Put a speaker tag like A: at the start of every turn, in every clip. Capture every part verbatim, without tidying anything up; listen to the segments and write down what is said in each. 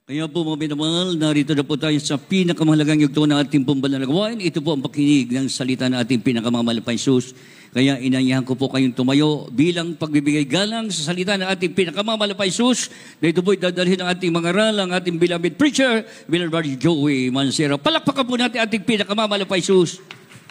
A: Kaya po mga minamahal, narito na po tayo sa pinakamahalagang yugto ng ating pumbalang gawain. Ito po ang pakinig ng salita ng ating pinakamamahal na Jesus. Kaya inayahan ko po kayong tumayo bilang pagbibigay galang sa salita ng ating pinakamamahal na Jesus. Na ito po'y dadalhin ng ating mga ral, ang ating beloved preacher, Beloved Joey Mancera. Palakpakan po natin ating pinakamamahal na Jesus.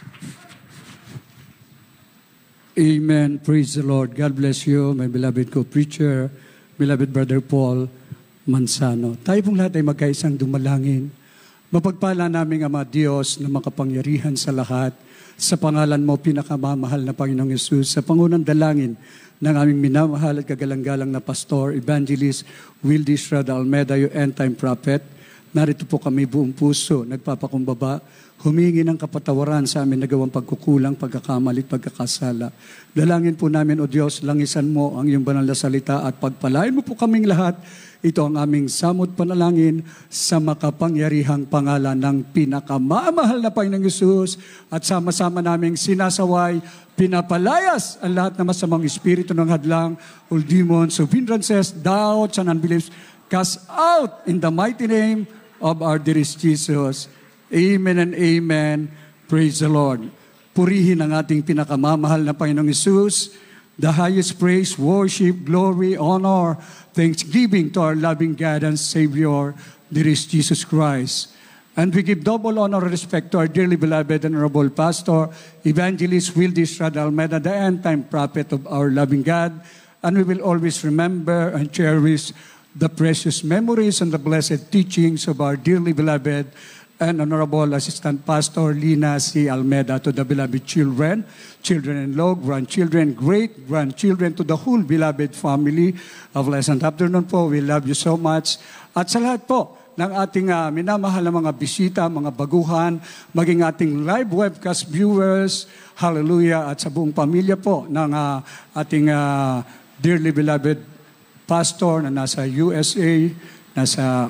B: Amen. Praise the Lord. God bless you, my beloved co-preacher, beloved Brother Paul Mansano. Tayo pong lahat ay magkaisang dumalangin. Mapagpala namin Ama Diyos na makapangyarihan sa lahat. Sa pangalan mo, pinakamamahal na Panginoong Yesus, sa pangunang dalangin ng aming minamahal at kagalang-galang na Pastor, Evangelist Wildy Estrada Almeda, yung end-time prophet. Narito po kami buong puso, nagpapakumbaba, humingi ng kapatawaran sa amin nagawang pagkukulang, pagkakamali at pagkakasala. Dalangin po namin, O Diyos, langisan mo ang iyong banal na salita at pagpalain mo po kaming lahat. Ito ang aming samot panalangin sa makapangyarihang pangalan ng pinakamamahal na Panginoong Yesus at sama-sama naming sinasaway, pinapalayas ang lahat ng masamang espiritu ng hadlang, all demons of hindrances, doubts and unbeliefs, cast out in the mighty name of our dearest Jesus. Amen and amen. Praise the Lord. Purihin ang ating pinakamamahal na Panginoong Yesus. The highest praise, worship, glory, honor, thanksgiving to our loving God and Savior, dearest Jesus Christ. And we give double honor and respect to our dearly beloved and honorable Pastor, Evangelist Wildy Estrada Almeda, the end-time prophet of our loving God. And we will always remember and cherish the precious memories and the blessed teachings of our dearly beloved and Honorable Assistant Pastor Lina C. Almeda, to the beloved children, children-in-law, grandchildren, great-grandchildren, to the whole beloved family. A pleasant afternoon po. We love you so much. At sa lahat po ng ating uh, minamahal na mga bisita, mga baguhan, maging ating live webcast viewers, hallelujah, at sa buong pamilya po ng uh, ating uh, dearly beloved pastor na nasa U S A, nasa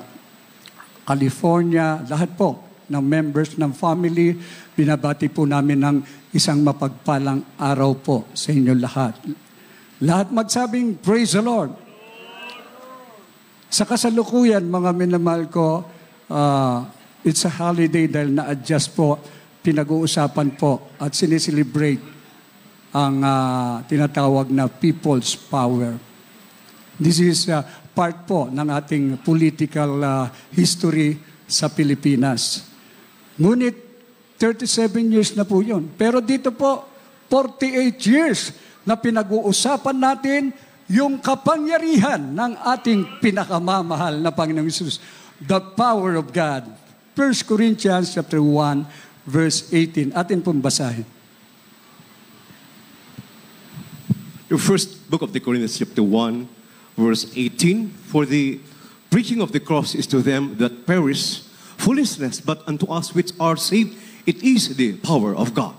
B: California, lahat po ng members ng family, binabati po namin ng isang mapagpalang araw po sa inyo lahat. Lahat magsabing, praise the Lord. Sa kasalukuyan, mga minamahal ko, uh, it's a holiday dahil na-adjust po, pinag-uusapan po at sineselebrate ang uh, tinatawag na People's Power. This is uh, part po ng ating political uh, history sa Pilipinas. Ngunit, thirty-seven years na po yun. Pero dito po, forty-eight years na pinag-uusapan natin yung kapangyarihan ng ating pinakamamahal na Panginoong Hesus. The power of God. First Corinthians chapter one, verse eighteen. Atin pong basahin.
C: The first book of the Corinthians chapter one, verse eighteen, for the preaching of the cross is to them that perish foolishness, but unto us which are saved, it is the power of God.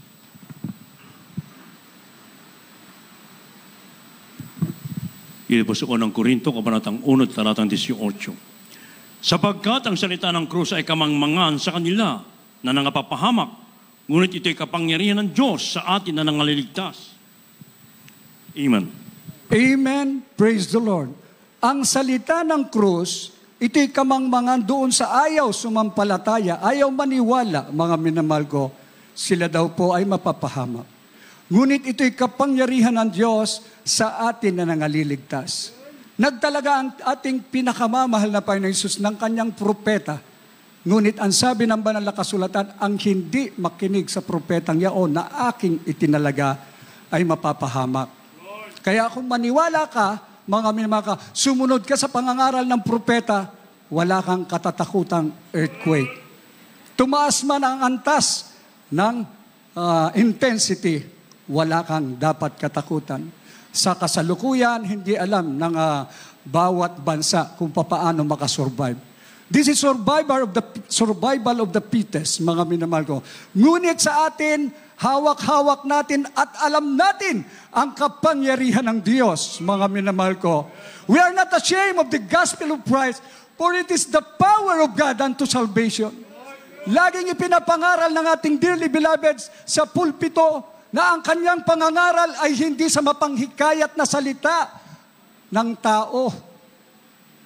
D: Ito po sa unang Korinto, kabanatang one, talatang eighteen. Sapagkat ang salita ng krus ay kamangmangan sa kanila na nangapapahamak, ngunit ito'y kapangyarihan ng Diyos sa atin na nangaliligtas. Amen.
B: Amen. Praise the Lord. Ang salita ng krus, ito'y kamangmangan doon sa ayaw sumampalataya, ayaw maniwala, mga minamahal ko, sila daw po ay mapapahamak. Ngunit ito'y kapangyarihan ng Diyos sa atin na nangaliligtas. Nagtalaga ang ating pinakamamahal na Panginoon Hesus ng kanyang propeta. Ngunit ang sabi ng banal na kasulatan, ang hindi makinig sa propetang yaon na aking itinalaga ay mapapahamak. Kaya kung maniwala ka, mga minamahal ka, sumunod ka sa pangangaral ng propeta, wala kang katatakutang earthquake. Tumaas man ang antas ng uh, intensity, wala kang dapat katakutan. Sa kasalukuyan, hindi alam ng uh, bawat bansa kung paano makasurvive. This is survival of the, survival of the fittest, mga minamahal ko. Ngunit sa atin, hawak-hawak natin at alam natin ang kapangyarihan ng Diyos, mga minamahal ko. We are not ashamed of the gospel of Christ, for it is the power of God unto salvation. Laging ipinapangaral ng ating dearly beloved sa pulpito na ang kanyang pangangaral ay hindi sa mapanghikayat na salita ng tao,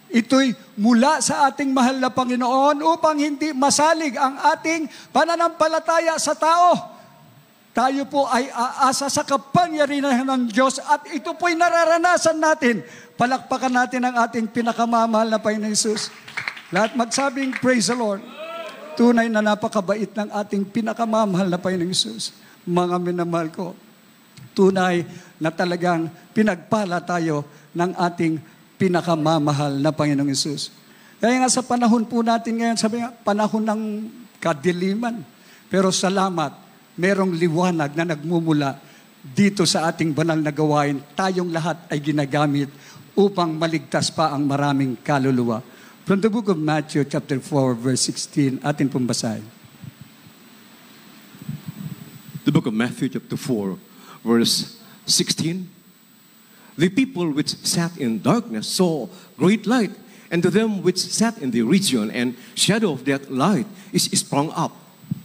B: Ito'y mula sa ating mahal na Panginoon upang hindi masalig ang ating pananampalataya sa tao. Tayo po ay aasa sa kapangyarihan ng Diyos at ito po'y nararanasan natin. Palakpakan natin ang ating pinakamamahal na Panginoon Jesus. Lahat magsabing, praise the Lord. Tunay na napakabait ng ating pinakamamahal na Panginoon Jesus. Mga minamahal ko, tunay na talagang pinagpala tayo ng ating pinakamamahal na Panginoong Hesus. Kaya nga sa panahon po natin ngayon, sabi nga, panahon ng kadiliman. Pero salamat, merong liwanag na nagmumula dito sa ating banal na gawain. Tayong lahat ay ginagamit upang maligtas pa ang maraming kaluluwa. From the book of Matthew chapter four verse sixteen, atin pong basahin.
C: The book of Matthew chapter four verse sixteen. The people which sat in darkness saw great light, and to them which sat in the region and shadow of that light is sprung up.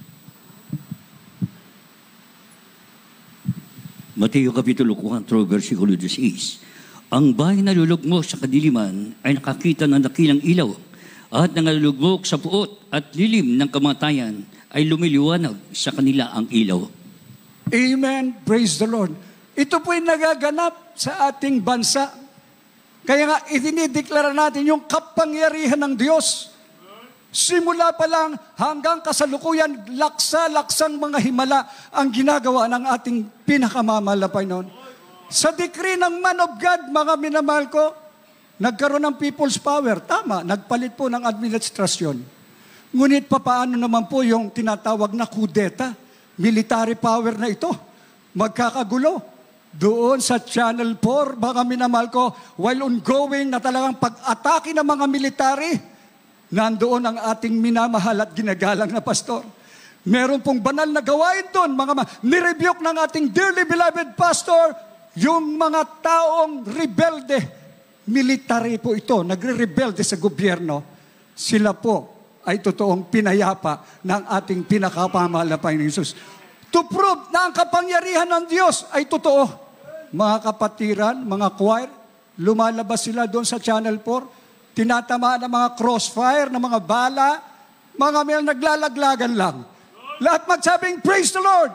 A: Mateo Kapitulo four, versikulo sixteen. Ang bayan na lulugmok sa kadiliman ay nakakita ng dakilang ilaw, at nangalulugmok sa puot at lilim ng kamatayan ay lumiliwanag sa kanila ang ilaw.
B: Amen. Praise the Lord. Ito po'y nagaganap sa ating bansa. Kaya nga, idinideklara natin yung kapangyarihan ng Diyos. Simula pa lang hanggang kasalukuyan, laksa-laksang mga himala ang ginagawa ng ating pinakamamahal na Panginoon. Sa decree ng man of God, mga minamahal ko, nagkaroon ng people's power. Tama, nagpalit po ng administrasyon. Ngunit papaano naman po yung tinatawag na kudeta? Military power na ito. Magkakagulo. Doon sa Channel four, mga minamahal ko, while ongoing na talagang pag-atake ng mga military, nandoon ang ating minamahal at ginagalang na pastor. Meron pong banal na gawain doon, mga ma- nirebuke ng ating dearly beloved pastor, yung mga taong rebelde. Military po ito, nagre-rebelde sa gobyerno. Sila po ay totoong pinayapa ng ating pinakamamahal na Panginoon Jesus. To prove na ang kapangyarihan ng Diyos ay totoo. Mga kapatiran, mga choir, lumalabas sila doon sa Channel four, tinatamaan ng mga crossfire, ng mga bala, mga may naglalaglagan lang. Lahat magsabing, praise the Lord!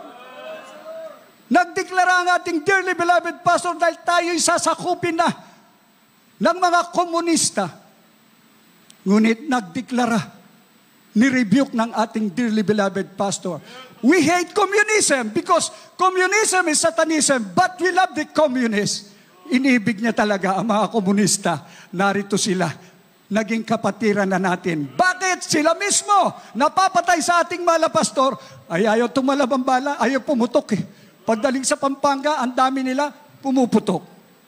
B: Nagdeklara ang ating dearly beloved pastor dahil tayo'y sasakupin na ng mga komunista. Ngunit nagdeklara, nirebuke ng ating dearly beloved pastor. We hate communism because communism is Satanism, but we love the communists. Inibig niya talaga ang mga komunista. Narito sila. Naging kapatiran na natin. Bakit? Sila mismo, napapatay sa ating mga pastor, ay ayaw tumalab ang bala, ayaw pumutok eh. Pagdaling sa Pampanga, ang dami nila, pumuputok.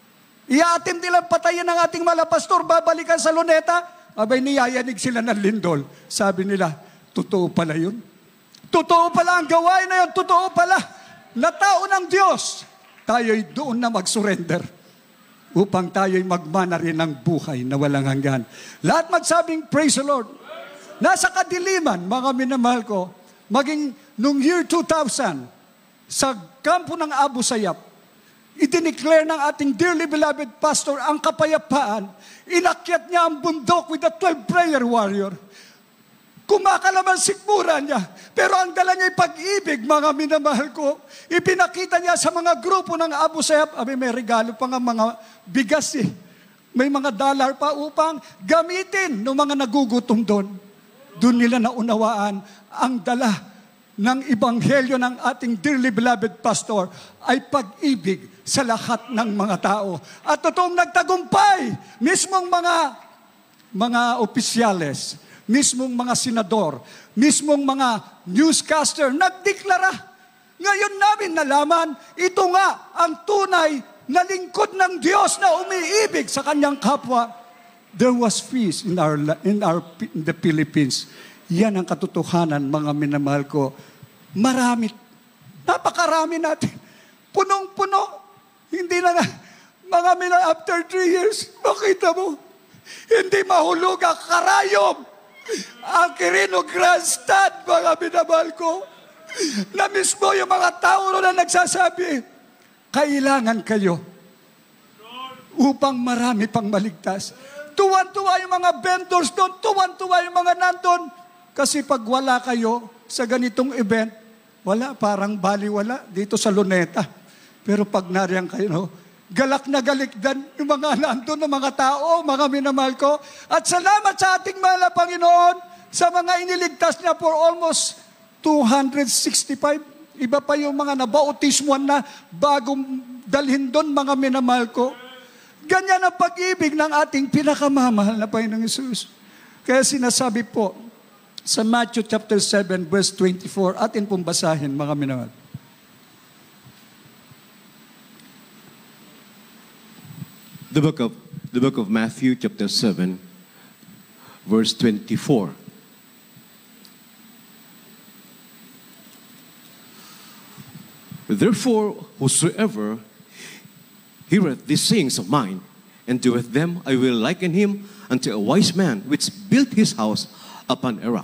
B: Iaatim nilang patayin ng ating mga pastor, babalikan sa Luneta, abay niyayanig sila ng lindol. Sabi nila, totoo pala yun. Totoo pala ang gawain na yun. Totoo pala na tao ng Diyos. Tayo'y doon na mag-surrender upang tayo'y magmana rin ng buhay na walang hanggan. Lahat magsabing, praise the Lord. Nasa kadiliman, mga minamahal ko, maging nung year two thousand, sa kampo ng Abu Sayyaf, idineclare ng ating dearly beloved pastor ang kapayapaan. Inakyat niya ang bundok with the twelve prayer warrior. Kumakalaman sikmura niya. Pero ang dala niya ay pag-ibig, mga minamahal ko. Ipinakita niya sa mga grupo ng Abu Sayyaf. Abi, may regalo pa nga mga bigas eh. May mga dollar pa upang gamitin ng mga nagugutom doon. Doon nila naunawaan ang dala ng ebanghelyo ng ating dearly beloved pastor ay pag-ibig sa lahat ng mga tao. At totoong nagtagumpay, mismong mga mga opisyales, mismong mga senador, mismong mga newscaster, nagdeklara. Ngayon namin nalaman, ito nga ang tunay na lingkod ng Diyos na umiibig sa kanyang kapwa. There was peace in our in our in the Philippines. Yan ang katotohanan, mga minamahal ko. Marami, napakarami natin. Punong-puno. Hindi na nga, mga mina, after three years, makita mo, hindi mahulog ang karayom. Ang Quirino Grandstand, mga minamahal ko, na mismo yung mga tao na nagsasabi, kailangan kayo upang marami pang maligtas. Tuwan-tuwa yung mga vendors doon, tuwan-tuwa yung mga nandun. Kasi pag wala kayo sa ganitong event, wala, parang baliwala dito sa Luneta. Pero pag nariyan kayo, no, galak na galikdan yung mga nandun, ng mga tao, mga minamahal ko. At salamat sa ating mahal na Panginoon sa mga iniligtas niya for almost two hundred sixty-five. Iba pa yung mga nabautismuan na bagong dalhin doon, mga minamahal ko. Ganyan ang pag-ibig ng ating pinakamamahal na Panginoong Hesus. Kaya sinasabi po sa Matthew chapter seven, verse twenty-four, atin pong basahin, mga minamahal.
C: The book of the book of Matthew chapter seven, verse twenty-four. Therefore, whosoever heareth these sayings of mine, and doeth them, I will liken him unto a wise man which built his house upon a rock.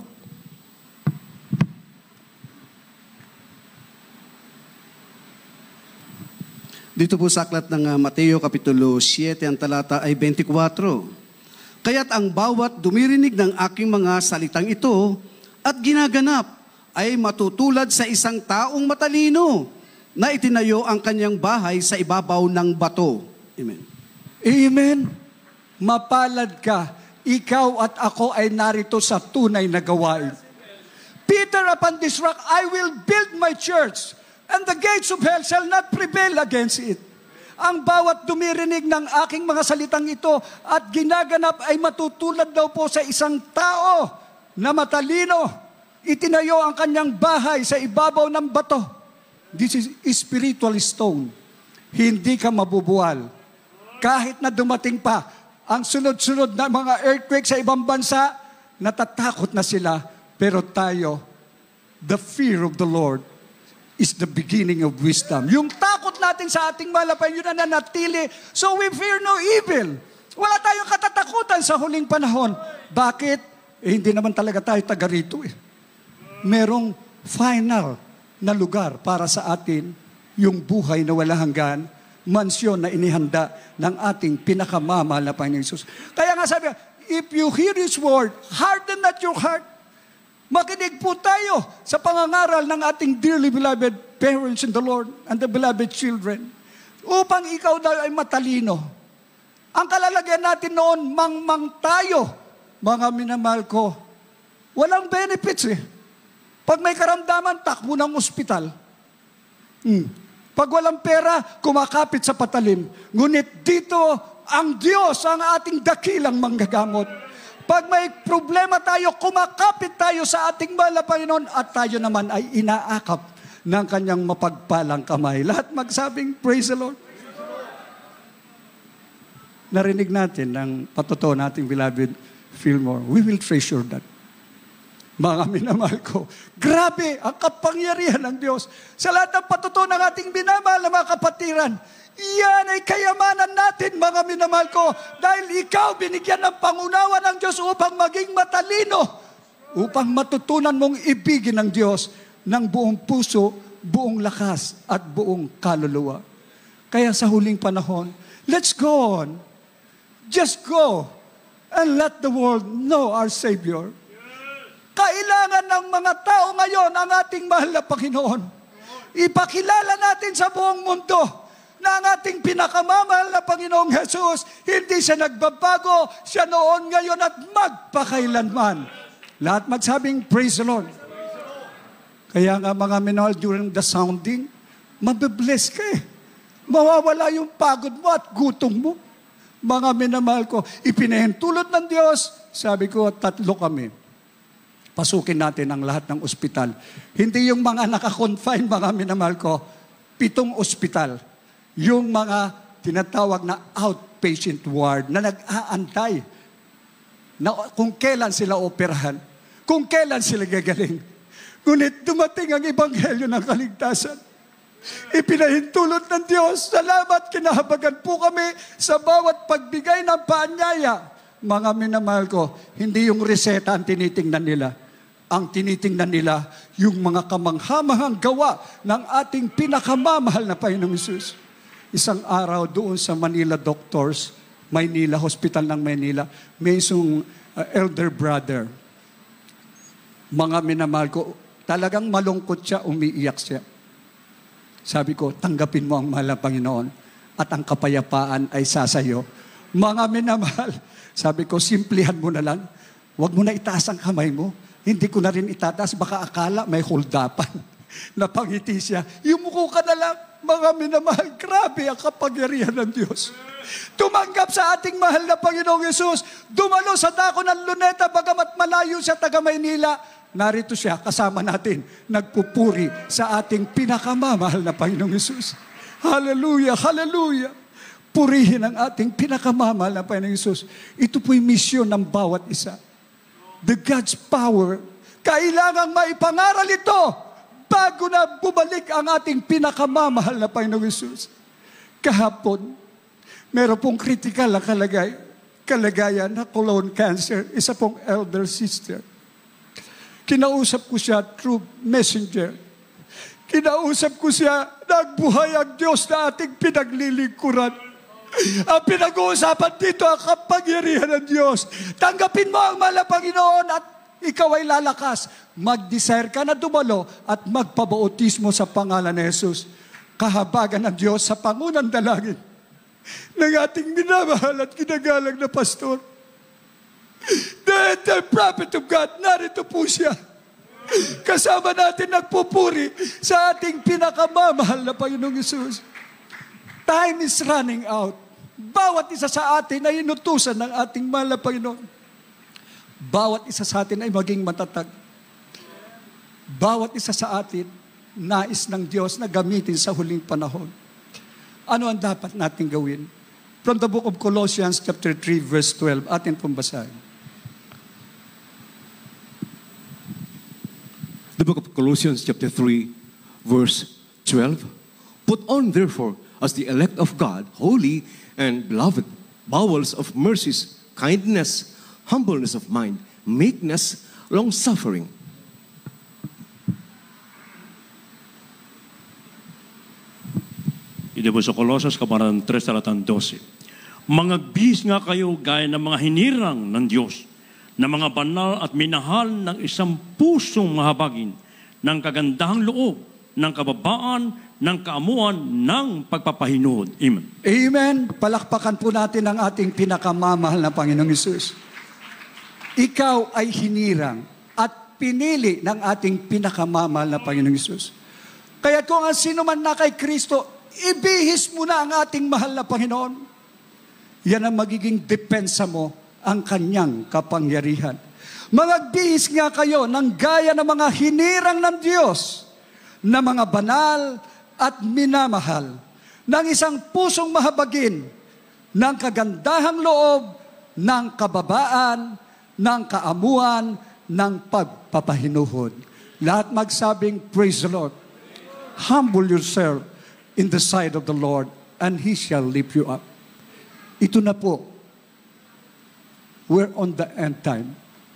E: Dito po sa aklat ng uh, Mateo Kapitulo seven, ang talata ay twenty-four. Kaya't ang bawat dumirinig ng aking mga salitang ito at ginaganap ay matutulad sa isang taong matalino na itinayo ang kanyang bahay sa ibabaw ng bato. Amen.
B: Amen. Mapalad ka. Ikaw at ako ay narito sa tunay na gawain. Peter, upon this rock, I will build my church, and the gates of hell shall not prevail against it. Ang bawat dumirinig ng aking mga salitang ito at ginaganap ay matutulad daw po sa isang tao na matalino. Itinayo ang kanyang bahay sa ibabaw ng bato. This is spiritual stone. Hindi ka mabubuwal. Kahit na dumating pa ang sunod-sunod na mga earthquake sa ibang bansa, natatakot na sila. Pero tayo, the fear of the Lord is the beginning of wisdom. Yung takot natin sa ating malapay, yun na nanatili. So we fear no evil. Wala tayong katatakutan sa huling panahon. Bakit? Eh, hindi naman talaga tayo taga rito eh. Merong final na lugar para sa atin, yung buhay na wala hanggan, mansyon na inihanda ng ating pinakamamahal na Panginoon Hesus. Kaya nga sabi, if you hear His word, harden not your heart. Makinig po tayo sa pangangaral ng ating dearly beloved parents in the Lord and the beloved children, upang ikaw daw ay matalino. Ang kalalagyan natin noon, mang-mang tayo, mga minamahal ko, walang benefits eh. Pag may karamdaman, takbo ng ospital. Hmm. Pag walang pera, kumakapit sa patalim. Ngunit dito, ang Diyos ang ating dakilang manggagamot. Pag may problema tayo, kumakapit tayo sa ating mahal na Panginoon at tayo naman ay inaakap ng kanyang mapagpalang kamay. Lahat magsabing, praise the Lord. Narinig natin ng patotoo nating beloved Fillmore. We will treasure that. Mga minamahal ko, grabe ang kapangyarihan ng Diyos. Sa lahat ng patutuo ng ating minamahal na mga kapatiran, iyan ay kayamanan natin, mga minamahal ko, dahil ikaw binigyan ng pangunawa ng Diyos upang maging matalino, upang matutunan mong ibigin ng Diyos ng buong puso, buong lakas, at buong kaluluwa. Kaya sa huling panahon, let's go on. Just go and let the world know our Savior. Kailangan ng mga tao ngayon ang ating mahal na Panginoon. Ipakilala natin sa buong mundo na ang ating pinakamamahal na Panginoong Jesus, hindi siya nagbabago, siya noon, ngayon at magpakailanman. Lahat magsabing, praise the Lord. Kaya nga mga minahal, during the sounding, mabibless ka eh. Mawawala yung pagod mo at gutom mo. Mga minamahal ko, ipinahintulot ng Diyos, sabi ko, tatlo kami. Pasukin natin ang lahat ng ospital. Hindi yung mga nakakonfine, mga minamahal ko, pitong ospital. Yung mga tinatawag na outpatient ward na nag-aantay na kung kailan sila operahan, kung kailan sila gagaling. Ngunit dumating ang ebanghelyo ng kaligtasan. Ipinahintulot ng Diyos. Salamat, kinahabagan po kami sa bawat pagbigay ng paanyaya. Mga minamahal ko, hindi yung reseta ang tinitingnan nila. Ang tinitingnan nila, yung mga kamanghamahang gawa ng ating pinakamamahal na Panginoong Hesus. Isang araw doon sa Manila Doctors, Maynila, hospital ng Maynila. May isang uh, elder brother. Mga minamahal ko, talagang malungkot siya, umiiyak siya. Sabi ko, tanggapin mo ang mahal na Panginoon at ang kapayapaan ay sasayo. Mga minamahal, sabi ko, simplihan mo na lang. Huwag mo na itaas ang kamay mo. Hindi ko na rin itataas, baka akala may holdapan. Napangiti siya. Yumuko ka na lang, mga minamahal. Grabe ang kapangyarihan ng Diyos. Tumanggap sa ating mahal na Panginoong Yesus. Dumalo sa dako ng Luneta, bagamat malayo siya taga Maynila. Narito siya, kasama natin, nagpupuri sa ating pinakamamahal na Panginoong Yesus. Hallelujah, hallelujah. Purihin ang ating pinakamamahal na Panginoong Yesus. Ito po'y misyon ng bawat isa. The God's power, kailangang maipangaral ito bago na bumalik ang ating pinakamamahal na Panginoong Yesus. Kahapon, meron pong critical na kalagay, kalagayan na colon cancer, isa pong elder sister. Kinausap ko siya through messenger. Kinausap ko siya, nagbuhay ang Diyos na ating pinaglilingkuran. Ang pinag-uusapan dito ang kapangyarihan ng Diyos. Tanggapin mo ang mahal na Panginoon at ikaw ay lalakas. Mag-desire ka na dumalo at magpabautismo sa pangalan ni Jesus. Kahabagan ng Diyos sa pangunang dalangin ng ating minamahal at ginagalang na pastor. The, the prophet of God, narito po siya. Kasama natin nagpupuri sa ating pinakamamahal na Panginoong Yesus. Time is running out. Bawat isa sa atin ay inutusan ng ating mahal na Panginoon. Bawat isa sa atin ay maging matatag. Bawat isa sa atin, nais ng Diyos na gamitin sa huling panahon. Ano ang dapat natin gawin? From the book of Colossians chapter three verse twelve, atin pong basahin.
C: The book of Colossians chapter three verse twelve. Put on therefore as the elect of God, holy and beloved, bowels of mercies, kindness, humbleness of mind, meekness, long-suffering.
D: Ito po sa Colossus, Kabanata three, talatang twelve. Mangagbihis nga kayo gaya ng mga hinirang ng Diyos, na mga banal at minahal ng isang pusong mahabagin, ng kagandahang loob, ng kababaan, ng kaamuan, ng pagpapahinod. Amen.
B: Amen. Palakpakan po natin ang ating pinakamamahal na Panginoong Yesus. Ikaw ay hinirang at pinili ng ating pinakamamahal na Panginoong Yesus. Kaya kung ang sino man na kay Kristo, ibihis mo na ang ating mahal na Panginoon. Yan ang magiging depensa mo, ang kanyang kapangyarihan. Mangagbihis nga kayo ng gaya ng mga hinirang ng Diyos, na mga banal at minamahal, ng isang pusong mahabagin, ng kagandahang loob, ng kababaan, ng kaamuan, ng pagpapahinuhod. Lahat magsabing, praise the Lord. Humble yourself in the sight of the Lord, and He shall lift you up. Ito na po. We're on the end time.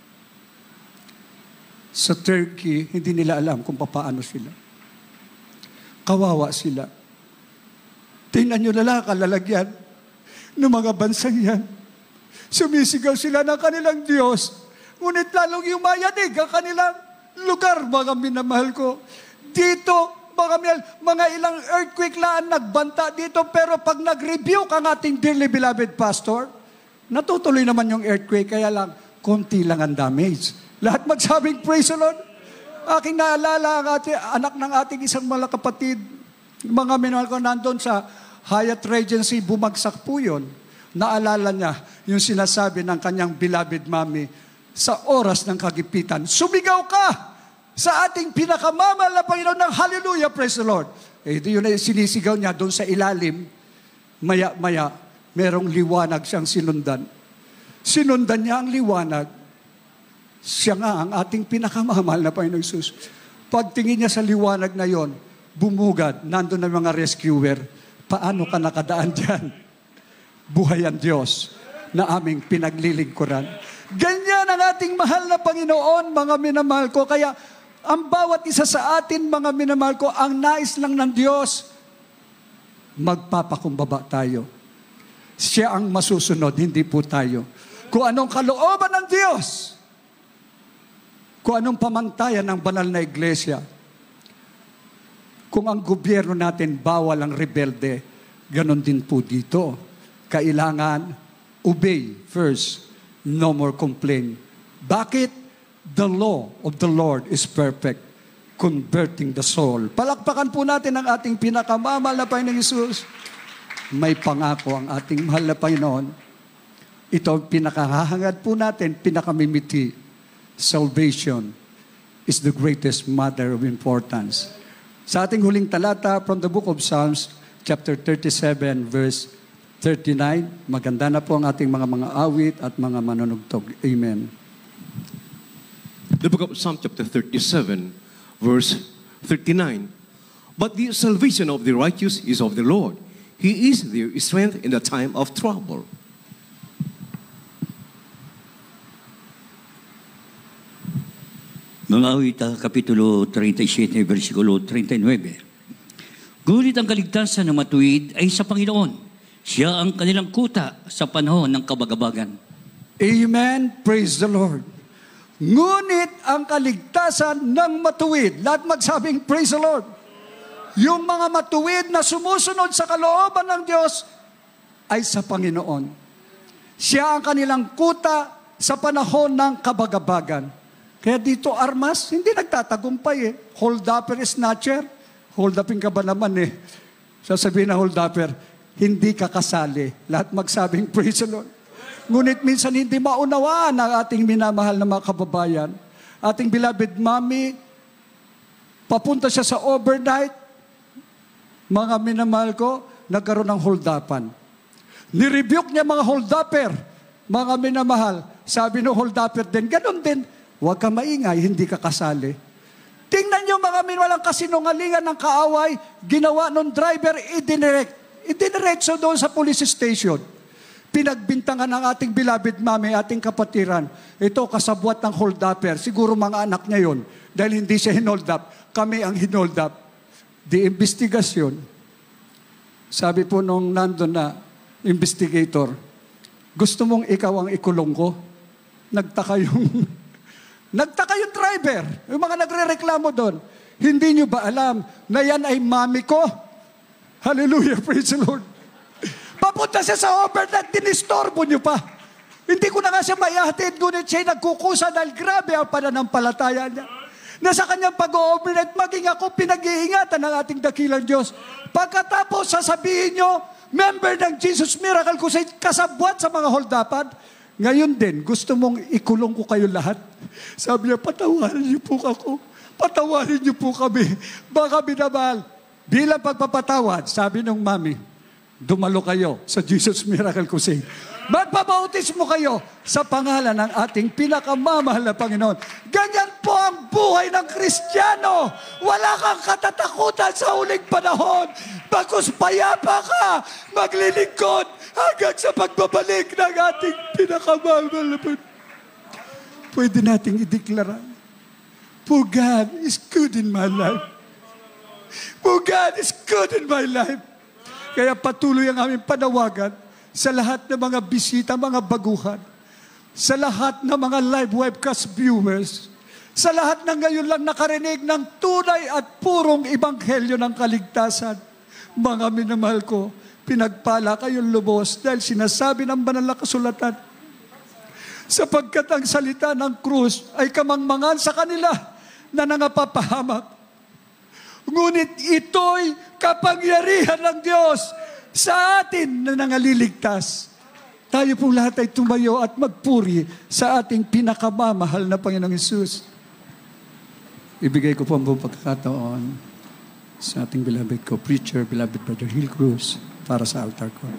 B: Sa Turkey, hindi nila alam kung paano sila. Kawawa sila. Tingnan nyo na lang kalalagyan ng mga bansang yan. Sumisigaw sila ng kanilang Diyos. Ngunit lalong yumayanig ang kanilang lugar, mga minamahal ko. Dito, mga, mga ilang earthquake lang nagbanta dito, pero pag nag-review ang ating dearly beloved pastor, natutuloy naman yung earthquake, kaya lang, konti lang ang damage. Lahat magsabing, praise the Lord. Aking naalala ang ating, anak ng ating isang mga kapatid, mga minahal ko nandun sa Hyatt Regency, bumagsak po yun. Naalala niya yung sinasabi ng kanyang beloved mommy sa oras ng kagipitan, sumigaw ka sa ating pinakamamahal na Panginoon ng hallelujah, praise the Lord. Eh, ito yun ay sinisigaw niya doon sa ilalim. Maya-maya, merong liwanag siyang sinundan. Sinundan niya ang liwanag. Siya nga ang ating pinakamamahal na Panginoon Jesus. Pagtingin niya sa liwanag na yon, bumugad, nandun na mga rescuer. Paano ka nakadaan dyan? Buhay ang Diyos na aming pinaglilingkuran. Ganyan ang ating mahal na Panginoon, mga minamahal ko. Kaya ang bawat isa sa atin, mga minamahal ko, ang nais lang ng Diyos, magpapakumbaba tayo Siya ang masusunod, hindi po tayo. Kung anong kalooban ng Diyos, kung anong pamantayan ng banal na iglesia, kung ang gobyerno natin bawal ang rebelde, ganon din po dito. Kailangan obey first, no more complain. Bakit? The law of the Lord is perfect, converting the soul. Palakpakan po natin ang ating pinakamamahal na Panginoong Hesus. May pangako ang ating mahal na Panginoon. Ito ang pinakahahangad po natin, pinakamimiti. Salvation is the greatest matter of importance. Sa ating huling talata from the book of Psalms, chapter thirty-seven, verse thirty-nine, maganda na po ang ating mga mga awit at mga manunugtog. Amen.
C: The book of Psalm chapter thirty-seven, verse thirty-nine. But the salvation of the righteous is of the Lord. He is their strength in the time of trouble.
A: Mga awit, Kapitulo thirty-seven, versikulo thirty-nine. Ngunit ang kaligtasan ng matuwid ay sa Panginoon. Siya ang kanilang kuta sa panahon ng kabagabagan.
B: Amen. Praise the Lord. Ngunit ang kaligtasan ng matuwid, lahat magsabing praise the Lord. Yung mga matuwid na sumusunod sa kalooban ng Diyos ay sa Panginoon. Siya ang kanilang kuta sa panahon ng kabagabagan. Kaya dito, armas, hindi nagtatagumpay eh. Hold-upper, snatcher. Hold-upin ka ba naman eh? Sasabihin na hold-upper, hindi ka kasali. Lahat magsabing praise the Lord. Ngunit minsan hindi maunawaan ang ating minamahal na mga kababayan. Ating beloved mommy, papunta siya sa overnight. Mga minamahal ko, nagkaroon ng hold-upan. Nirebuke niya mga hold-upper, mga minamahal. Sabi ng hold-upper din, ganun din, huwag ka maingay, hindi ka kasali. Tingnan niyo mga minwalang kasinungalingan ng kaaway, ginawa ng driver, idinerect. Idinerektso doon sa police station. Pinagbintangan ng ating beloved mami, ating kapatiran. Ito, kasabwat ng hold-upper. Siguro mga anak niya yun. Dahil hindi siya hinold up. Kami ang hinold up. Di investigasyon. Sabi po nung nandun na investigator, gusto mong ikaw ang ikulong ko? Nagtaka yung, nagtaka yung driver. Yung mga nagre-reklamo doon. Hindi nyo ba alam na yan ay mami ko? Hallelujah, praise the Lord. Papunta siya sa overnight, dinistorbo nyo pa. Hindi ko na nga siya maihatid, ngunit siya nagkukusa dahil grabe ang pananampalataya niya. Na sa kanyang pag-overnight, maging ako pinag-iingatan ng ating dakilang Diyos. Pagkatapos, sasabihin nyo, member ng Jesus Miracle Crusade, kasabwat sa mga hold-upan. Ngayon din, gusto mong ikulong ko kayo lahat. Sabi niya, patawarin niyo po ako. Patawarin niyo po kami. Baka binabal. Bilang pagpapatawad, sabi ng mami, dumalo kayo sa Jesus Miracle Crusade. Magpabautismo kayo sa pangalan ng ating pinakamamahal na Panginoon. Ganyan po ang buhay ng Kristiyano. Wala kang katatakutan sa huling panahon. Bagkus payapa ka, maglilingkod hanggang sa pagbabalik ng ating pinakamamahal na Panginoon. Pwede nating ideklara, for God is good in my life. For God is good in my life. Kaya patuloy ang aming panawagan sa lahat ng mga bisita, mga baguhan, sa lahat ng mga live webcast viewers, sa lahat ng ngayon lang nakarinig ng tunay at purong ebanghelyo ng kaligtasan. Mga minamahal ko, pinagpala kayong lubos dahil sinasabi ng banal na kasulatan, sapagkat ang salita ng krus ay kamangmangan sa kanila na nangapapahamak. Ngunit ito'y kapangyarihan ng Diyos sa atin na nangaliligtas. Tayo pong lahat ay tumayo at magpuri sa ating pinakamamahal na Panginoong Hesus. Ibigay ko po ang buong pagkakataon sa ating beloved co-preacher, beloved Brother Hill Cruz, para sa altar ko.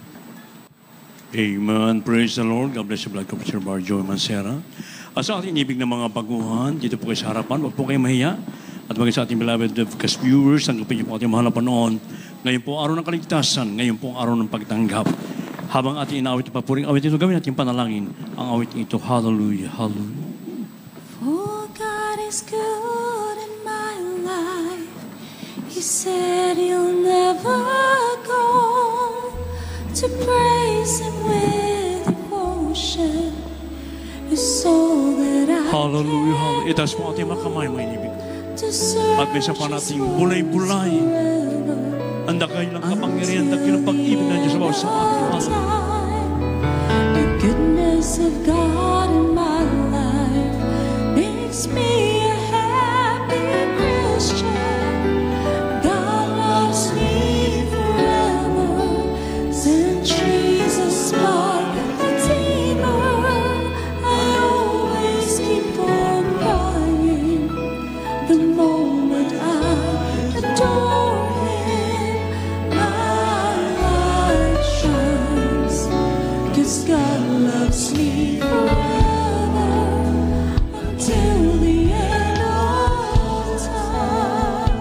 D: Amen. Praise the Lord. God bless you, Blood Co-Preacher Barjo Mancera. At sa ating ibig ng mga baguhan, dito po kayo sa harapan, huwag po kayo mahiya. At maging sa ating beloved webcast viewers, ang kapit niyo po ating mahal na Panoon. Ngayon po araw ng kaligtasan, ngayon po araw ng pagtanggap. Habang ating inaawit at papuring awit ito, gawin natin panalangin. Ang awit ito, hallelujah, hallelujah.
F: For God is good in my life. He said you'll never go to pray praise Him with devotion is all that I
D: Hallelujah,
F: can.
D: hallelujah. Itaas mo ating mga kamay, mga inibig.
F: To search
D: At may isa pa
F: His
D: nating bulay-bulay.
F: forever
D: Ang dakilang kapangyarihan, dakilang pag-ibig ng Diyos sa bawat sa ating
F: all
D: hallelujah.
F: time. The goodness of God in my life makes me a happy Christian. God loves me forever. Send Jesus, my Redeemer. I always keep on crying the moment I adore Him. My light shines, 'cause God loves me forever until the end of time.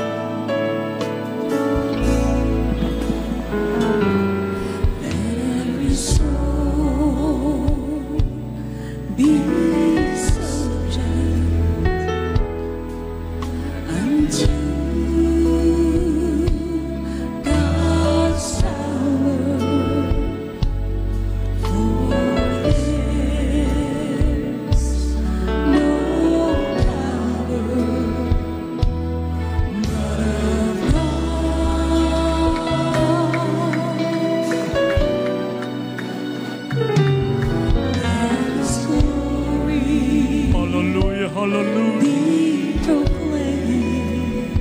F: Let every soul be subject unto God's power. For there's no power but of God. His glory
D: Hallelujah, hallelujah.
F: be proclaimed.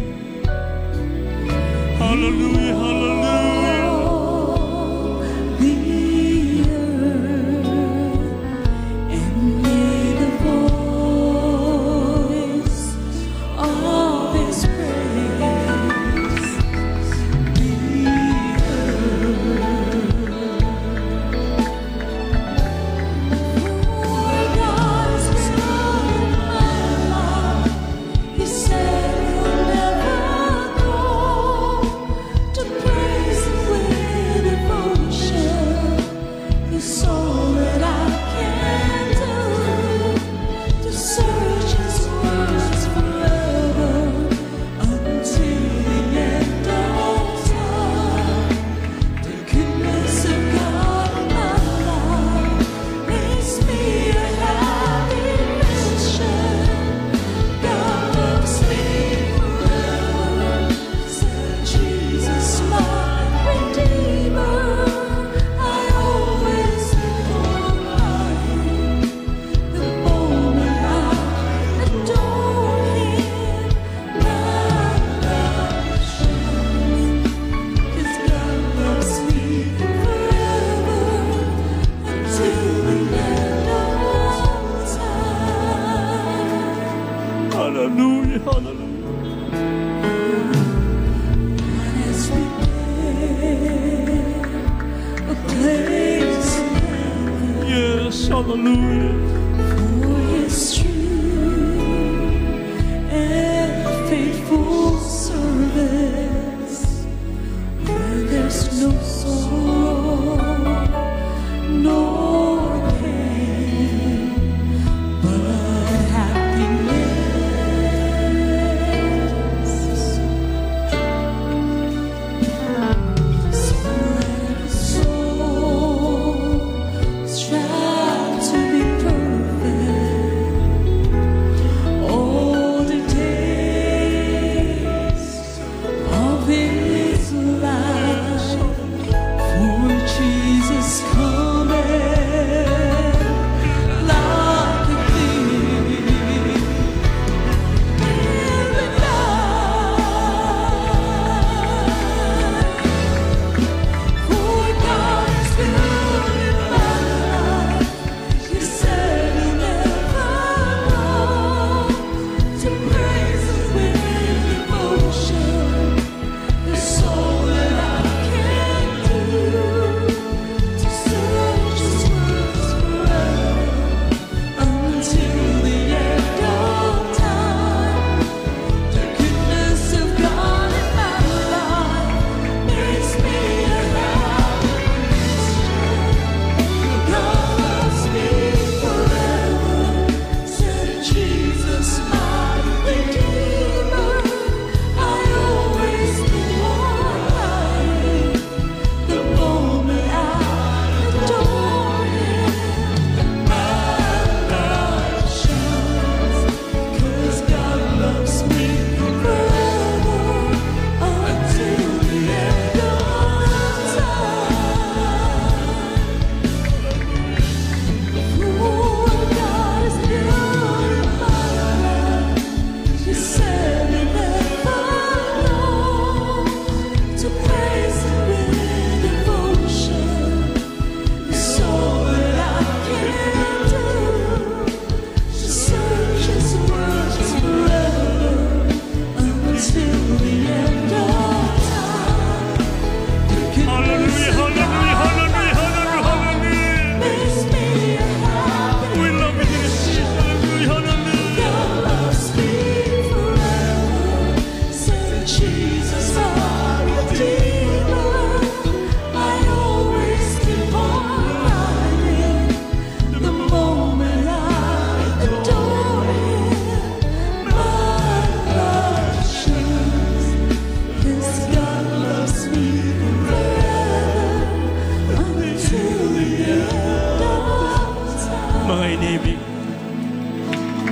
D: Hallelujah, hallelujah.
F: The earth, and may the voice of His praise be heard. For God is good in my life. He said He'll never go to praise Him with devotion. It's all that I can do to search His words forever until the end of time. The goodness of God in my life makes me a happy Christian. God loves me forever. Send Jesus, my Redeemer. I always keep on crying the moment I adore Him. My light shines, 'cause God loves me forever until the end of time.
D: Hallelujah, hallelujah.
F: As we prepared a place in heaven
D: Yes, hallelujah.
F: for His true and faithful service, where there's no sorrow, nor pain, but happiness. So let us all strive to be perfect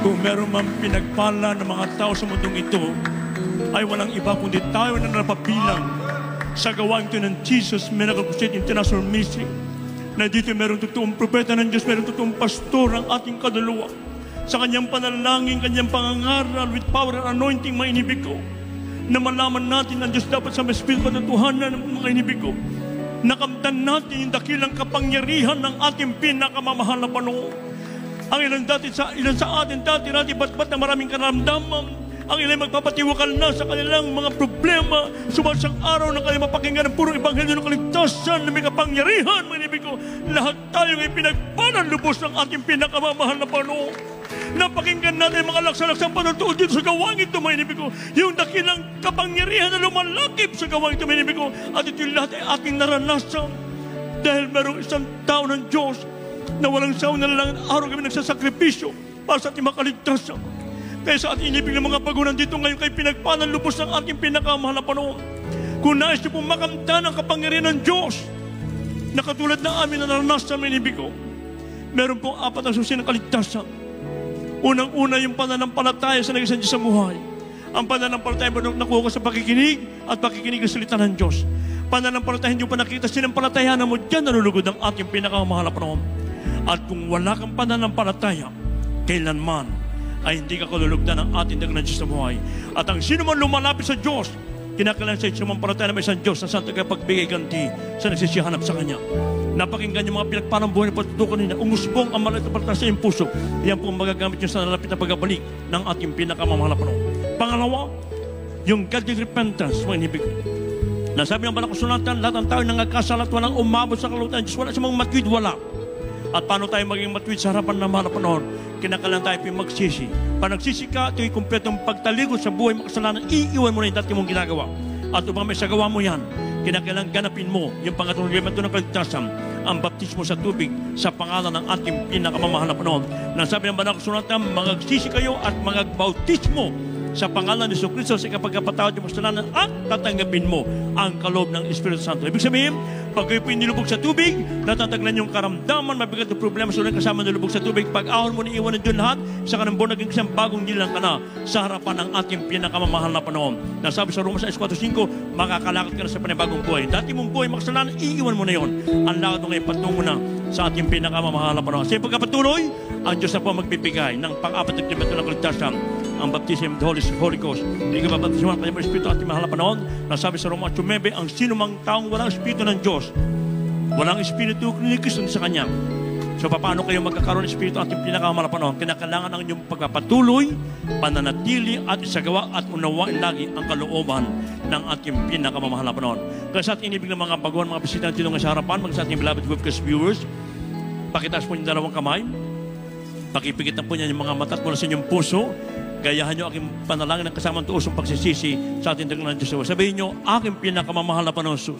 D: Kung meron man pinagpala ng mga tao sa mundong ito, ay walang iba kundi tayo na napabilang sa gawain ito ng Jesus Miracle Crusade International Ministry, na dito meron totoong propeta ng Diyos, meron totoong pastor ang ating kaluluwa. Sa kanyang panalangin, kanyang pangangaral with power and anointing, mga inibig ko, na malaman natin ang Diyos dapat sa Espiritu Katotohanan ng mga inibig ko. Nakamtan natin yung dakilang kapangyarihan ng ating pinakamamahal na Panginoon. Ang ilan, dati sa, ilan sa atin dati dati batbat na maraming karamdaman, ang ilan magpapatiwakal na sa kanilang mga problema, sumasang araw na kayo mapakinggan ng purong ebanghelyo ng kaligtasan na may kapangyarihan, mga inibig ko. Lahat tayo ay pinagpanan lubos ng ating pinakamamahal na Panginoon. Napakinggan natin mga laksa-laksang panutuod dito sa gawain ito, mga inibig ko. Yung dakilang kapangyarihan na lumalakip sa gawain ito, mga inibig ko. At ito yung lahat ay ating naranasan. Dahil merong isang tao ng Diyos na walang saw na lang araw kami nagsasakripisyo para sa ating makaligtasan. Kaya sa ating inibig ng mga bagunan dito ngayon kay pinagpanan lubos ng ating pinakamahal na Panginoon. Kung nais niyo pong makamtan ang kapangyarihan ng Diyos na katulad na amin na naranasan, mga inibig ko, meron pong apat na susi ng kaligtasan. Unang-una yung pananampalataya sa naging Diyos sa buhay. Ang pananampalataya mo nakuha ko sa pakikinig at pakikinig ng salita ng Diyos. Pananampalataya hindi mo pa nakita, sinampalataya na mo dyan nalulugod ang ating pinakamahal na Panginoon. At kung wala kang pananampalataya, kailanman ay hindi ka kalulugdan ng ating dakilang Diyos sa buhay. At ang sino man lumalapit sa Diyos, kinakailangan sa sinampalataya na may isang Diyos na saan tagapagbigay ganti sa nagsisihanap sa Kanya. Napakinggan yung mga pinagparang buhay na patutukan nila. Umusbong ang malit na palataya sa iyong puso. Yan po ang magagamit nyo sa nalapit na pagbabalik ng ating pinakamamahal na Panginoon. Pangalawa, yung godly repentance, mga inibig. Nasabi ng banal na kasulatan, lahat ng tao nangagkasala at walang umabot sa kalulutan ng Diyos. Wala sa mga matwid, wala. At paano tayo maging matwid sa harapan ng mahal na Panginoon? Kinakailangan tayo po magsisi. Pag nagsisi ka, ito ay kumpletong pagtalikod sa buhay mo kasalanan, iiwan mo na yung dati mong ginagawa. At upang may sagawa mo yan, kinakailangan ganapin mo yung pangatlong elemento ng kaligtasan, ang baptismo sa tubig sa pangalan ng ating pinakamamahal na Panginoon. Nasabi ng banal na kasulatan, magsisi kayo at magbautismo sa pangalan ni Jesucristo sa kapagkapatawad ng kasalanan at tatanggapin mo ang kaloob ng Espiritu Santo. Ibig sabihin, pag kayo po nilubog sa tubig, natataglan yung karamdaman, mabigat na problema sa ulang kasama nilubog sa tubig. Pag ahon mo na iwanan dyan lahat, sa kanang buwan naging isang bagong nilang ka na sa harapan ng ating pinakamamahal na Panginoon. Nasabi sa Roma four five, makakalakad ka na sa panibagong buhay. Dati mong buhay makasalanan, iiwan mo na yon. Ang lakad mo ngayon patungo na sa ating pinakamamahal na Panginoon. Sa pagkapatuloy, ang Diyos na po magbibigay ng pang-apat na kilometro ng kaligtasan, ang baptism of the Holy, Holy Ghost. Hindi ka babaptisman kanyang Espiritu at mahal na Panginoon. Nasabi sa Roma eight nine, ang sino mang taong walang Espiritu ng Diyos, walang Espiritu ni Kristo sa Kanya. So paano kayo magkakaroon ng Espiritu at yung pinakamahal na Panginoon? Kinakailangan ang inyong pagpapatuloy, pananatili at isagawa at unawain lagi ang kalooban ng ating pinakamamahal na Panginoon. Kaya sa ating inibig ng mga baguhan, mga bisita natin ng sa harapan, mga sa ating beloved webcast viewers, pakitaas po yung dalawang kamay, pakipigit na po niya yung mga mata mula sa inyong puso. Gayahan nyo aking panalangin ng kasamang tuosong pagsisisi sa ating dakilang Diyos. Sabihin nyo, aking pinakamamahal na Panginoon Jesus,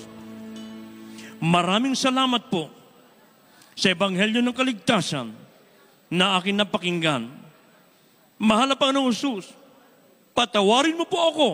D: maraming salamat po sa Ebanghelyo ng Kaligtasan na aking napakinggan. Mahal na Panginoon Jesus, patawarin mo po ako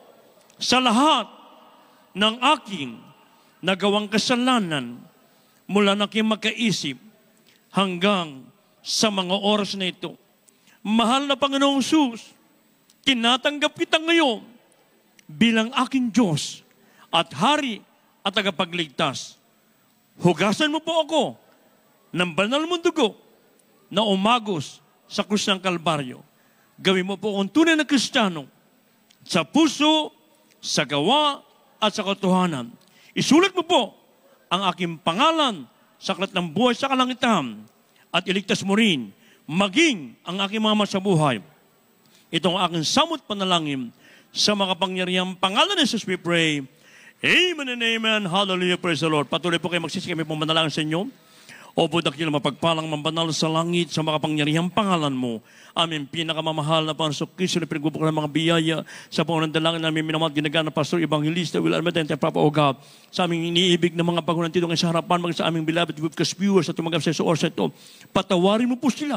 D: sa lahat ng aking nagawang kasalanan mula na aking magkaisip hanggang sa mga oras na ito. Mahal na Panginoong Jesus, tinatanggap kita ngayon bilang aking Diyos at Hari at tagapagligtas. Hugasan mo po ako ng banal mong dugo na umagos sa krus ng Kalbaryo. Gawin mo po akong tunay na Kristiyano sa puso, sa gawa at sa katotohanan. Isulat mo po ang aking pangalan sa aklat ng buhay sa kalangitan at iligtas mo rin maging ang aking mga masabuhay. Ito ang aking samot panalangin sa makapangyarihang pangalan ni Jesus we pray. Amen and amen. Hallelujah. Praise the Lord. Patuloy po kayo magsisi kami pong manalangin sa inyo. O po dakil mapagpalang mambanal sa langit sa makapangyarihang pangalan mo. Aming pinakamamahal na Panginoon Kristo na pinagbubukan ng mga biyaya sa pangunan dalangin namin minamahal ginagana Pastor Evangelista Will Almeida and Papa Ogab. Sa aming iniibig na mga pagunan dito ngayon sa harapan, mga sa aming beloved webcast viewers at tumanggap sa iso oras ito. Patawarin mo po sila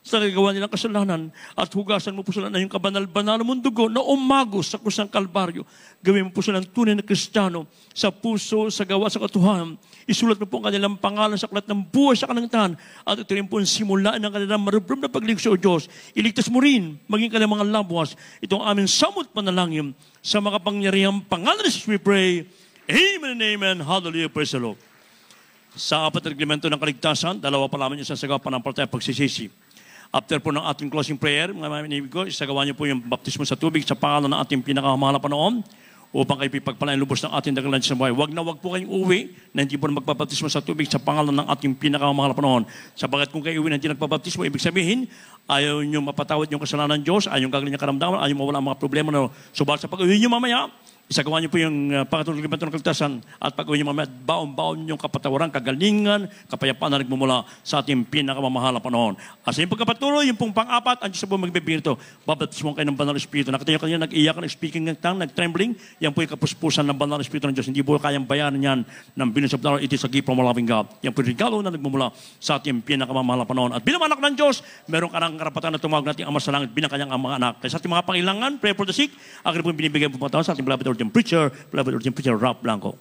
D: sa nagagawa nilang kasalanan at hugasan mo po sila na yung kabanal-banal mong dugo na umagos sa krus ng Kalbaryo. Gawin mo po silang tunay na Kristiyano sa puso, sa gawa, sa katuhan. Isulat mo po ang kanilang pangalan sa aklat ng buhay sa kanangtahan at ito rin po ang simula ng kanilang marubrom na pagligos sa Diyos. Iligtas mo rin, maging kanilang mga labwas. Itong aming samot panalangin sa makapangyarihang pangalan ni Jesus we pray. Amen and amen. Hallelujah. Praise the Lord. Sa apat na reglamento ng kaligtasan, dalawa pa lamang yung sasagawa pananampalataya pagsisisi. After po ng ating closing prayer, mga manibig ko, isagawa niyo po yung baptismo sa tubig sa pangalan ng ating pinakamahal na Panginoon upang kayo pagpalain lubos ng ating dagalan sa buhay. Wag na wag po kayong uwi na hindi po magpapabaptismo sa tubig sa pangalan ng ating pinakamahal na Panginoon. Sabagat kung kayo uwi na hindi nagpapabaptismo, ibig sabihin, ayaw nyo mapatawad yung kasalanan ng Diyos, ayaw yung gagawin niya karamdaman, ayaw mawala ang mga problema na subalit sa pag-uwi nyo mamaya, isagawa niyo po yung uh, pangatong reglamento ng kaligtasan at pag-uwi niyo mamaya, baon-baon yung kapatawaran, kagalingan, kapayapaan na nagmumula sa ating pinakamamahal na Panginoon. At sa inyong pagkapatuloy, yung pong pang-apat, ang Diyos po magbibigay ito, babaptismo kayo ng banal na Espiritu. Nakita nyo kanina, nag-iyakan, speaking ng tongue, nag-trembling, yan po yung kapuspusan ng banal na Espiritu ng Diyos. Hindi po kayang bayaran yan ng billions of dollars. It is a gift from a loving God. Yan po yung regalo na nagmumula sa ating pinakamamahal na Panginoon. At bilang anak ng Diyos, meron ka ng karapatan na tumawag natin Ama sa langit bilang kanyang mga anak. Kaya sa ating mga pangilangan, pray for the sick, akin po yung binibigay po sa ating beloved ordained preacher, beloved ordained preacher, Ralph Blanco.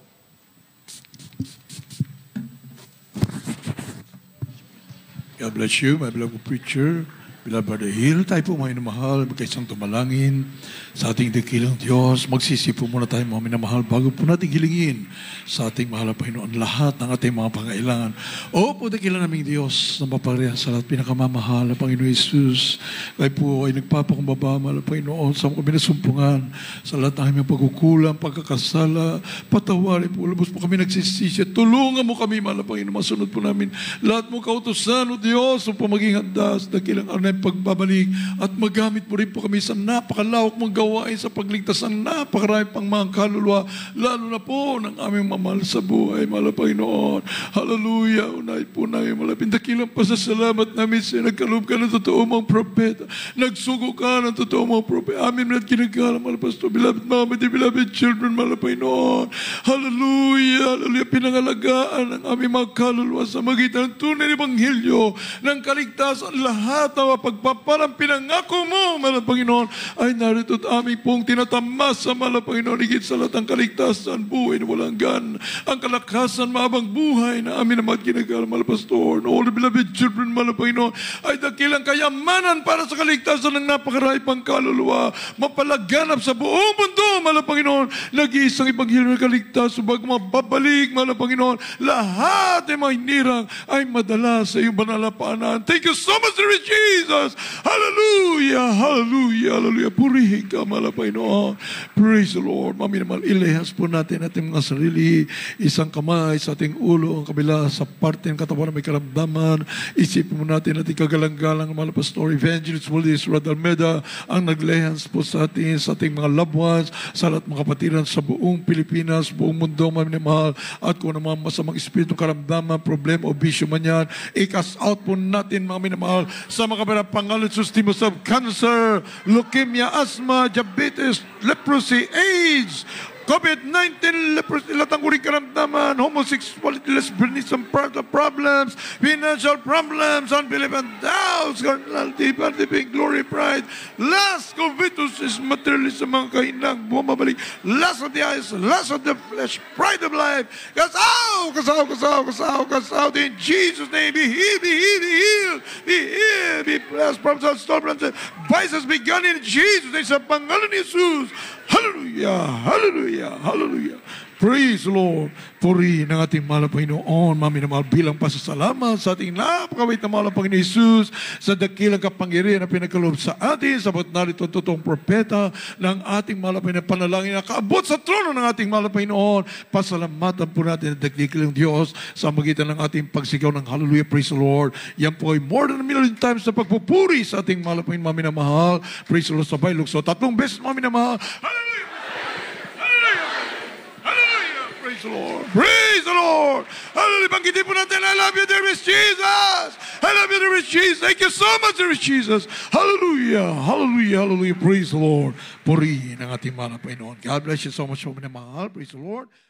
G: God bless you, my beloved preacher, beloved Brother Hill. Tayo po mga inamahal, magkaisang tumalangin sa ating dakilang Diyos. Magsisipo muna tayo mga minamahal bago po natin hilingin sa ating mahal na Panginoon lahat ng ating mga pangailangan. O po dakilang naming Diyos na mapagrihan sa lahat pinakamamahal na Panginoon Jesus. Kayo po ay nagpapakumbaba, mahal na Panginoon, sa kami nasumpungan sa lahat ng aming pagkukulang, pagkakasala. Patawarin po, lubos po kami nagsisisi. Tulungan mo kami, mahal na Panginoon, masunod po namin lahat mo kautusan, o Diyos, upang maging handa sa dakilang araw na pagbabalik at magamit mo rin po kami sa napakalawak mong gawain sa pagligtas ng napakarami pang mga kaluluwa, lalo na po ng aming mamahal sa buhay, mahal na Panginoon. Hallelujah. Unay po namin malapit dakilang pasasalamat namin sa nagkaloob ka ng totoo mong propeta. Nagsugo ka ng totoo mong propeta. Amin at kinagalang, mahal na Pastor, beloved mama, beloved children, mahal na Panginoon. Hallelujah. Hallelujah. Pinangalagaan ng aming mga kaluluwa sa magitan ng tunay na Ebanghelyo ng kaligtasan. Lahat na pagpapalang pinangako mo, mahal na Panginoon, ay narito at aming pong tinatamasa, mahal na Panginoon, higit sa lahat ng kaligtasan, buhay na walang gan, ang kalakasan, maabang buhay na amin naman ginagalang, mahal na Pastor. All the beloved children, mahal na Panginoon, ay dakilang kayamanan para sa kaligtasan ng napakarami pang kaluluwa, mapalaganap sa buong mundo, mahal na Panginoon, nag-iisang Ebanghelyo ng kaligtasan, bago mababalik, mahal na Panginoon, lahat ay mga hinirang ay madala sa iyong banal na paanan. Thank you so much, Lord Jesus. Hallelujah, hallelujah, hallelujah. Purihin ka, mahal na Panginoon. Praise the Lord. Mami naman, ilehas po natin ating mga sarili, isang kamay sa ating ulo, ang kabila sa parte ng katawan na may karamdaman. Isipin mo natin ating kagalang-galang, mahal na Pastor Evangelist Willis Rod Almeida, ang naglehans po sa atin, sa ating mga loved ones, sa lahat mga kapatiran sa buong Pilipinas, buong mundo, mami na mahal. At kung naman masamang espiritu, karamdaman, problema o bisyo man yan, i-cast out po natin, mami na mahal, sa mga kamerang pangalan, sustimos of cancer, leukemia, asthma, diabetes, leprosy, AIDS, COVID nineteen, leprosy, latang uring karamdaman, homosexuality, lesbianism, problems, financial problems, unbelief and doubts, carnality, being glory, pride, lust, covetousness, materialism, mga kahinang, bumabalik, lust of the eyes, lust of the flesh, pride of life, kasaw, kasaw, kasaw, kasaw, kasaw, in Jesus' name, be healed, be healed, be healed, be healed, be blessed, problems, problems, vices begun in Jesus' name, sa pangalan ni Jesus. Hallelujah, hallelujah, hallelujah. Praise the Lord. Purihin ang ating mahal na Panginoon, mami na mahal, bilang pasasalamat sa ating napakawait na mahal na Panginoon Jesus sa dakilang kapangyarihan na pinagkaloob sa atin, sabat narito ang totoong propeta ng ating mahal na Panginoon, panalangin na kaabot sa trono ng ating mahal na Panginoon. Pasalamatan po natin ang dakilang Diyos sa magitan ng ating pagsigaw ng hallelujah, praise the Lord. Yan po ay more than a million times na pagpupuri sa ating mahal na Panginoon, mami na mahal. Praise the Lord, sabay lukso. Tatlong beses, mami na mahal. Hallelujah! Praise the Lord. Praise the Lord. Hallelujah. Banggitin po natin, I love you, dear Miss Jesus. I love you, dear Miss Jesus. Thank you so much, dear Miss Jesus. Hallelujah. Hallelujah. Hallelujah. Praise the Lord. Purihin ang ating mahal na Panginoon. God bless you so much, mga mahal. Praise the Lord.